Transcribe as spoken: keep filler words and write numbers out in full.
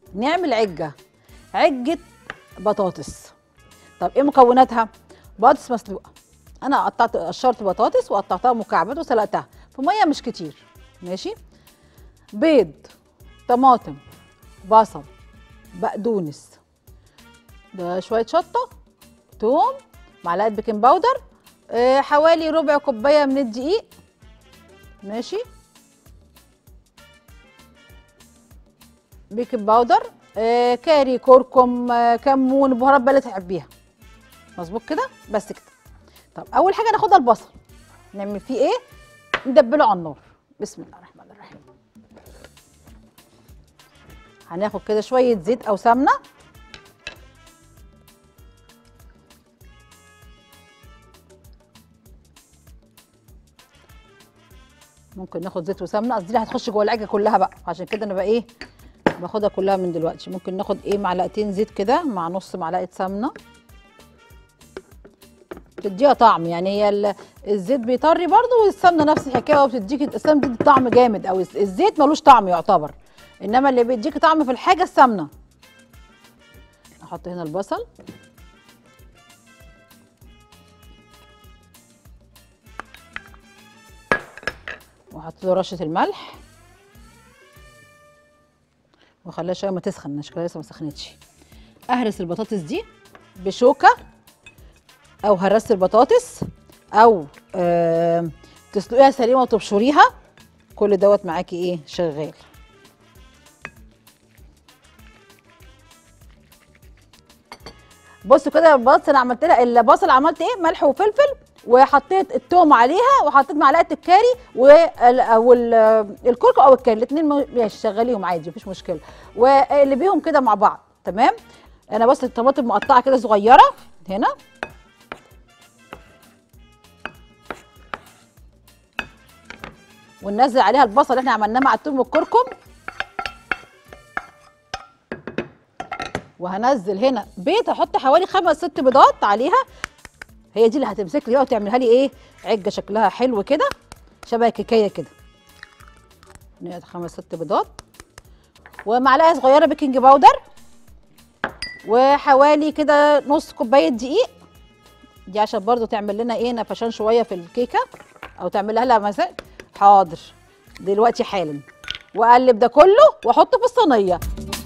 نعمل عجه عجه بطاطس. طب ايه مكوناتها؟ بطاطس مسلوقه، انا قطعت قشرت بطاطس وقطعتها مكعبات وسلقتها في ميه مش كتير، ماشي. بيض، طماطم، بصل، بقدونس، ده شويه شطه، توم، معلقه بيكنج باودر، آه حوالي ربع كوبايه من الدقيق، ماشي، بيكنج باودر، آه كاري، كركم، آه كمون، بهارات بقى اللي تحبيها، مظبوط كده، بس كده. طب اول حاجه ناخدها البصل، نعمل فيه ايه؟ ندبله على النار. بسم الله الرحمن الرحيم. هناخد كده شويه زيت او سمنه، ممكن ناخد زيت وسمنه، قصدي هتخش جوه العجه كلها بقى، عشان كده انا بقى ايه باخدها كلها من دلوقتي. ممكن ناخد ايه معلقتين زيت كده مع نص معلقه سمنه، بتديها طعم، يعني هي الزيت بيطري برضو والسمنه نفس الحكايه، وبتديكي السمنه بتدي طعم جامد، او الزيت ملوش طعم يعتبر، انما اللي بيديكي طعم في الحاجه السمنه. احط هنا البصل، واحط له رشه الملح، واخليها شويه ما تسخن، مش كده لسه ما سخنتش. اهرس البطاطس دي بشوكه، او هرست البطاطس، او آه تسلقيها سليمه وتبشريها، كل دوت معاكي ايه شغال. بصوا كده البطاطس انا عملت لها، البصل عملت ايه؟ ملح وفلفل، وحطيت التوم عليها، وحطيت معلقه الكاري والكركم او الكاري، الاثنين ماشي شغليهم عادي مفيش مشكله، واللي بيهم كده مع بعض تمام. انا بس الطماطم مقطعه كده صغيره هنا، وننزل عليها البصل اللي احنا عملناه مع الثوم والكركم، وهنزل هنا بيض، هحط حوالي خمس ست بيضات عليها، هي دي اللي هتمسك لي بقى وتعملها لي ايه عجه شكلها حلو كده شبه الكيكيه كده. نقعد خمس ست بيضات، ومعلقه صغيره بيكنج باودر، وحوالي كده نص كوبايه دقيق، دي عشان برضو تعمل لنا ايه نفشان شويه في الكيكه، او تعملها لها مثلا. حاضر دلوقتي حالا، واقلب ده كله واحطه في الصينيه.